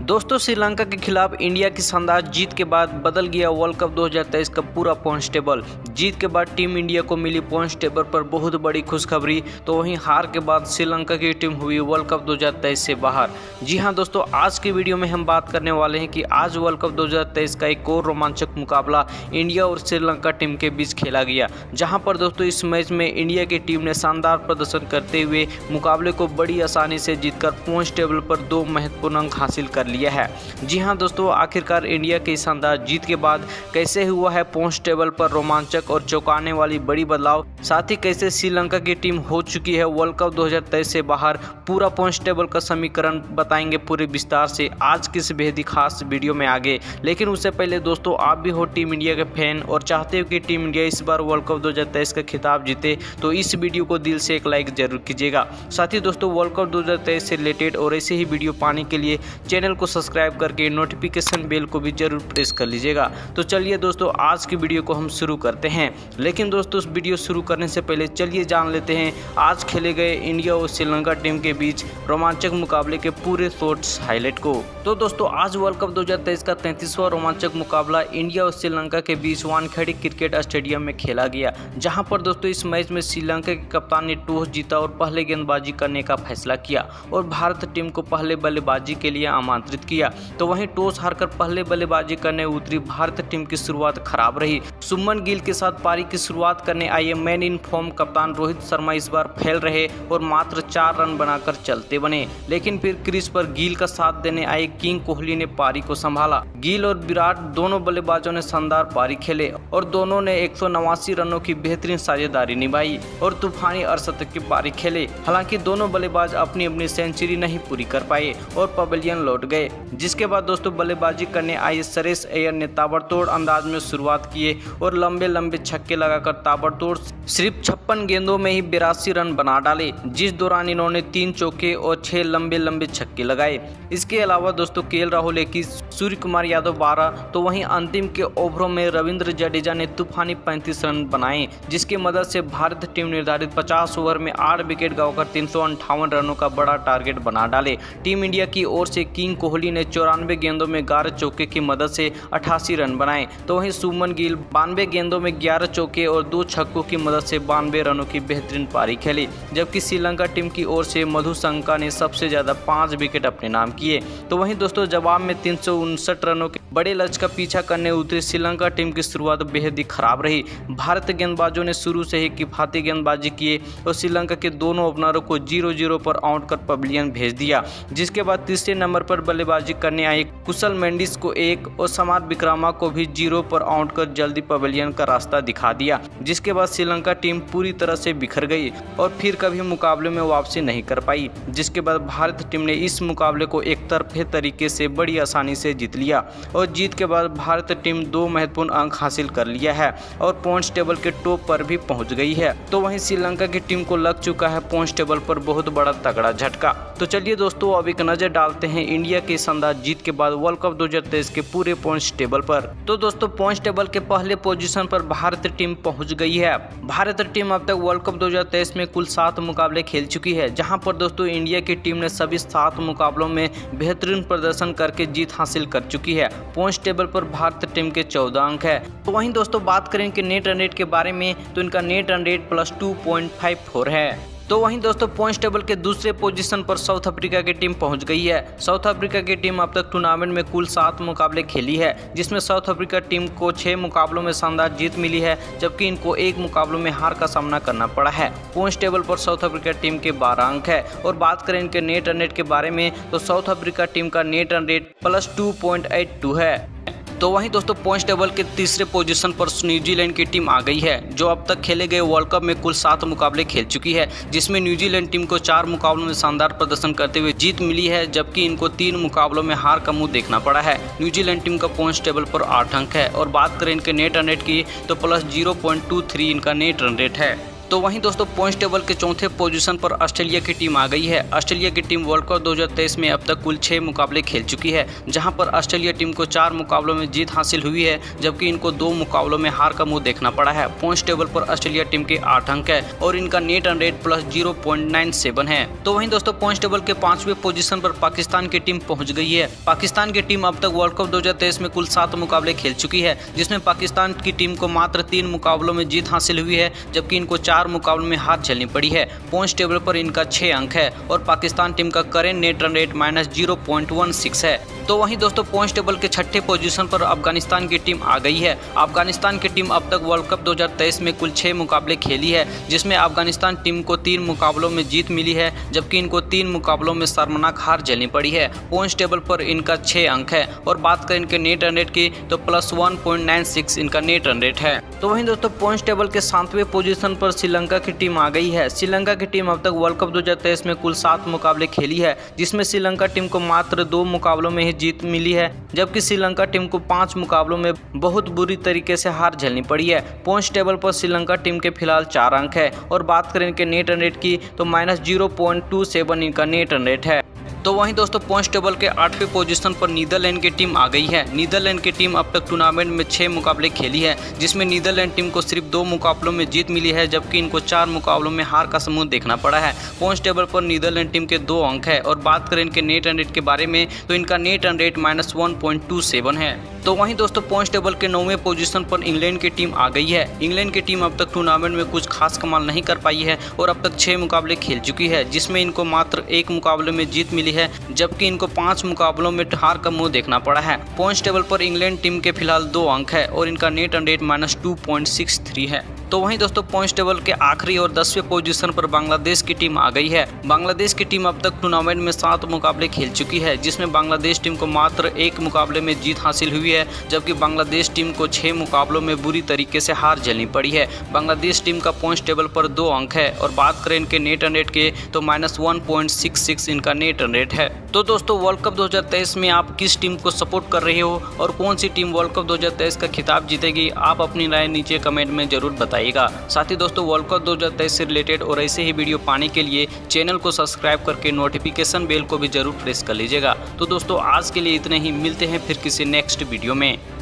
दोस्तों श्रीलंका के खिलाफ इंडिया की शानदार जीत के बाद बदल गया वर्ल्ड कप 2023 का पूरा पॉइंट्स टेबल। जीत के बाद टीम इंडिया को मिली पॉइंट्स टेबल पर बहुत बड़ी खुशखबरी। तो वहीं हार के बाद श्रीलंका की टीम हुई वर्ल्ड कप 2023 से बाहर। जी हां दोस्तों, आज की वीडियो में हम बात करने वाले हैं कि आज वर्ल्ड कप 2023 का एक और रोमांचक मुकाबला इंडिया और श्रीलंका टीम के बीच खेला गया, जहां पर दोस्तों इस मैच में इंडिया की टीम ने शानदार प्रदर्शन करते हुए मुकाबले को बड़ी आसानी से जीतकर पॉइंट्स टेबल पर 2 महत्वपूर्ण अंक हासिल कर लिया है। जी हां दोस्तों, आखिरकार इंडिया की शानदार जीत के बाद कैसे हुआ है पॉइंट्स टेबल पर रोमांचक और चौंकाने वाली बड़ी बदलाव, साथ ही कैसे श्रीलंका की टीम हो चुकी है वर्ल्ड कप 2023 से बाहर, पूरा पॉइंट्स टेबल का समीकरण बताएंगे पूरे विस्तार से आज की इस बेहद ही खास वीडियो में आगे। लेकिन उससे पहले दोस्तों, आप भी हो टीम इंडिया के फैन और चाहते हो कि टीम इंडिया इस बार वर्ल्ड कप 2023 का खिताब जीते, तो इस वीडियो को दिल से एक लाइक जरूर कीजिएगा। साथ ही दोस्तों, वर्ल्ड कप 2023 से रिलेटेड और ऐसे ही वीडियो पाने के लिए चैनल को सब्सक्राइब करके नोटिफिकेशन बेल को भी जरूर प्रेस कर लीजिएगा। तो चलिए दोस्तों, आज की वीडियो को हम शुरू करते हैं। लेकिन दोस्तों, वीडियो शुरू करने से पहले चलिए जान लेते हैं आज खेले गए इंडिया और श्रीलंका टीम के बीच रोमांचक मुकाबले के पूरे शॉट्स हाईलाइट को। तो दोस्तों, आज वर्ल्ड कप 2023 का 33वां रोमांचक मुकाबला इंडिया और श्रीलंका के बीच वानखेड़े क्रिकेट स्टेडियम में खेला गया, जहां पर दोस्तों इस मैच में श्रीलंका के कप्तान ने टॉस जीता और पहले गेंदबाजी करने का फैसला किया और भारत टीम को पहले बल्लेबाजी के लिए आमंत्रित किया। तो वहीं टॉस हारकर पहले बल्लेबाजी करने उतरी भारत टीम की शुरुआत खराब रही। शुभमन गिल के साथ पारी की शुरुआत करने आए मैन इन फॉर्म कप्तान रोहित शर्मा इस बार फेल रहे और मात्र 4 रन बनाकर चलते बने। लेकिन फिर क्रीज पर गिल का साथ देने आए किंग कोहली ने पारी को संभाला। गिल और विराट दोनों बल्लेबाजों ने शानदार पारी खेले और दोनों ने 189 रनों की बेहतरीन साझेदारी निभाई और तूफानी अर्धशतक की पारी खेले। हालांकि दोनों बल्लेबाज अपनी अपनी सेंचुरी नहीं पूरी कर पाए और पवेलियन लौट गए। जिसके बाद दोस्तों बल्लेबाजी करने आए श्रेयस अय्यर ने ताबड़तोड़ अंदाज में शुरुआत किए और लंबे लंबे छक्के लगाकर ताबड़तोड़ सिर्फ 56 गेंदों में ही 82 रन बना डाले, जिस दौरान इन्होंने 3 चौके और 6 लंबे लंबे छक्के लगाए। इसके अलावा दोस्तों केएल राहुल 21, सूर्य कुमार यादव 12, तो वहीं अंतिम के ओवरों में रविंद्र जडेजा ने तूफानी 35 रन बनाए, जिसकी मदद से भारत टीम निर्धारित 50 ओवर में 8 विकेट गंवाकर 358 रनों का बड़ा टारगेट बना डाले। टीम इंडिया की ओर से किंग कोहली ने 94 गेंदों में 11 चौके की मदद से 88 रन बनाए, तो वहीं शुभमन गिल 92 गेंदों में 11 चौके और 2 छक्कों की मदद से 92 रनों की बेहतरीन पारी खेली। जबकि श्रीलंका टीम की ओर से मधु शंका ने सबसे ज्यादा 5 विकेट अपने नाम किए। तो वहीं दोस्तों जवाब में 359 रनों के बड़े लक्ष्य का पीछा करने उतरी श्रीलंका टीम की शुरुआत बेहद ही खराब रही। भारत गेंदबाजों ने शुरू से ही किफायती गेंदबाजी किए और श्रीलंका के दोनों ओपनरों को 0-0 पर आउट कर पवेलियन भेज दिया। जिसके बाद तीसरे नंबर पर बल्लेबाजी करने आए कुशल मेंडिस को 1 और समार विक्रमा को भी 0 पर आउट कर जल्दी पवेलियन का रास्ता दिखा दिया। जिसके बाद श्रीलंका टीम पूरी तरह से बिखर गई और फिर कभी मुकाबले में वापसी नहीं कर पाई। जिसके बाद भारत टीम ने इस मुकाबले को एक तरफे तरीके से बड़ी आसानी से जीत लिया और जीत के बाद भारत टीम 2 महत्वपूर्ण अंक हासिल कर लिया है और पॉइंट्स टेबल के टॉप पर भी पहुंच गई है। तो वहीं श्रीलंका की टीम को लग चुका है पॉइंट्स टेबल पर बहुत बड़ा तगड़ा झटका। तो चलिए दोस्तों, अब एक नजर डालते हैं इंडिया की शानदार जीत के बाद वर्ल्ड कप 2023 के पूरे पॉइंट्स टेबल पर। तो दोस्तों, पॉइंट्स टेबल के पहले पोजीशन पर भारत टीम पहुंच गई है। भारत टीम अब तक वर्ल्ड कप 2023 में कुल 7 मुकाबले खेल चुकी है, जहां पर दोस्तों इंडिया की टीम ने सभी 7 मुकाबलों में बेहतरीन प्रदर्शन करके जीत हासिल कर चुकी है। पॉइंट्स टेबल पर भारत टीम के 14 अंक है। तो वहीं दोस्तों बात करें कि नेट रन रेट के बारे में, तो इनका नेट रन रेट +2.54 है। तो वहीं दोस्तों पॉइंट्स टेबल के दूसरे पोजीशन पर साउथ अफ्रीका की टीम पहुंच गई है। साउथ अफ्रीका की टीम अब तक टूर्नामेंट में कुल 7 मुकाबले खेली है, जिसमें साउथ अफ्रीका टीम को 6 मुकाबलों में शानदार जीत मिली है, जबकि इनको 1 मुकाबलों में हार का सामना करना पड़ा है। पॉइंट्स टेबल पर साउथ अफ्रीका टीम के 12 अंक है। और बात करें इनके नेट रन रेट के बारे में, तो साउथ अफ्रीका टीम का नेट रन रेट +2.82 है। तो वहीं दोस्तों पॉइंट्स टेबल के तीसरे पोजीशन पर न्यूजीलैंड की टीम आ गई है, जो अब तक खेले गए वर्ल्ड कप में कुल 7 मुकाबले खेल चुकी है, जिसमें न्यूजीलैंड टीम को 4 मुकाबलों में शानदार प्रदर्शन करते हुए जीत मिली है, जबकि इनको 3 मुकाबलों में हार का मुंह देखना पड़ा है। न्यूजीलैंड टीम का पॉइंट्स टेबल पर 8 अंक है। और बात करें इनके नेट रन रेट की, तो +0.23 इनका नेट रन रेट है। तो वहीं दोस्तों पॉइंट्स टेबल के चौथे पोजीशन पर ऑस्ट्रेलिया की टीम आ गई है। ऑस्ट्रेलिया की टीम वर्ल्ड कप 2023 में अब तक कुल 6 मुकाबले खेल चुकी है, जहां पर ऑस्ट्रेलिया टीम को 4 मुकाबलों में जीत हासिल हुई है, जबकि इनको 2 मुकाबलों में हार का मुंह देखना पड़ा है। पॉइंट्स टेबल पर ऑस्ट्रेलिया टीम के 8 अंक है और इनका नेट रन रेट प्लस 0.97 है। तो वहीं दोस्तों पॉइंट्स टेबल के 5वें पोजीशन पर पाकिस्तान की टीम पहुंच गई है। पाकिस्तान की टीम अब तक वर्ल्ड कप 2023 में कुल 7 मुकाबले खेल चुकी है, जिसमें पाकिस्तान की टीम को मात्र 3 मुकाबलों में जीत हासिल हुई है, जबकि इनको 4 मुकाबलों में हार झेलनी पड़ी है। पॉइंट्स टेबल पर इनका 6 अंक है और पाकिस्तान टीम का करेंट नेट रन रेट -0.16 है। तो वहीं दोस्तों पॉइंट्स टेबल के 6ठे पोजीशन पर अफगानिस्तान की टीम आ गई है। अफगानिस्तान की टीम अब तक वर्ल्ड कप 2023 में कुल 6 मुकाबले खेली है, जिसमें अफगानिस्तान टीम को 3 मुकाबलों में जीत मिली है, जबकि इनको 3 मुकाबलों में शर्मनाक हार झेलनी पड़ी है। पॉइंट्स टेबल पर इनका 6 अंक है और बात करें इनके नेट रन रेट की तो प्लस 1.96 इनका नेट रन रेट है। तो वहीं दोस्तों पॉइंट्स टेबल के 7वें पोजीशन पर श्रीलंका की टीम आ गई है। श्रीलंका की टीम अब तक वर्ल्ड कप 2023 में कुल 7 मुकाबले खेली है, जिसमें श्रीलंका टीम को मात्र 2 मुकाबलों में ही जीत मिली है, जबकि श्रीलंका टीम को 5 मुकाबलों में बहुत बुरी तरीके से हार झेलनी पड़ी है। पॉइंट्स टेबल पर श्रीलंका टीम के फिलहाल 4 अंक है और बात करें इनके नेट रन रेट की तो -0.27 इनका नेट रन रेट है। तो वहीं दोस्तों पॉइंट्स टेबल के 8वें पोजीशन पर नीदरलैंड की टीम आ गई है। नीदरलैंड की टीम अब तक टूर्नामेंट में 6 मुकाबले खेली है, जिसमें नीदरलैंड टीम को सिर्फ 2 मुकाबलों में जीत मिली है, जबकि इनको 4 मुकाबलों में हार का समूह देखना पड़ा है। पॉइंट्स टेबल पर नीदरलैंड टीम के 2 अंक है और बात करें इनके नेट रन रेट के बारे में तो इनका नेट रन रेट -1.27 है। तो वहीं दोस्तों पॉइंट्स टेबल के 9वें पोजीशन पर इंग्लैंड की टीम आ गई है। इंग्लैंड की टीम अब तक टूर्नामेंट में कुछ खास कमाल नहीं कर पाई है और अब तक 6 मुकाबले खेल चुकी है, जिसमें इनको मात्र 1 मुकाबले में जीत मिली है, जबकि इनको 5 मुकाबलों में हार का मुंह देखना पड़ा है। पॉइंट्स टेबल पर इंग्लैंड टीम के फिलहाल 2 अंक है और इनका नेट रन रेट -2.63 है। तो वहीं दोस्तों पॉइंट्स टेबल के आखिरी और 10वें पोजीशन पर बांग्लादेश की टीम आ गई है। बांग्लादेश की टीम अब तक टूर्नामेंट में 7 मुकाबले खेल चुकी है, जिसमें बांग्लादेश टीम को मात्र 1 मुकाबले में जीत हासिल हुई है, जबकि बांग्लादेश टीम को 6 मुकाबलों में बुरी तरीके से हार झेलनी पड़ी है। बांग्लादेश टीम का पॉइंट्स टेबल पर 2 अंक है और बात करें इनके नेट रन रेट के तो -1.66 इनका नेट रन रेट है। तो दोस्तों वर्ल्ड कप 2023 में आप किस टीम को सपोर्ट कर रहे हो और कौन सी टीम वर्ल्ड कप 2023 का खिताब जीतेगी, आप अपनी राय नीचे कमेंट में जरूर बताइएगा। साथ ही दोस्तों वर्ल्ड कप 2023 से रिलेटेड और ऐसे ही वीडियो पाने के लिए चैनल को सब्सक्राइब करके नोटिफिकेशन बेल को भी जरूर प्रेस कर लीजिएगा। तो दोस्तों आज के लिए इतने ही, मिलते हैं फिर किसी नेक्स्ट वीडियो में।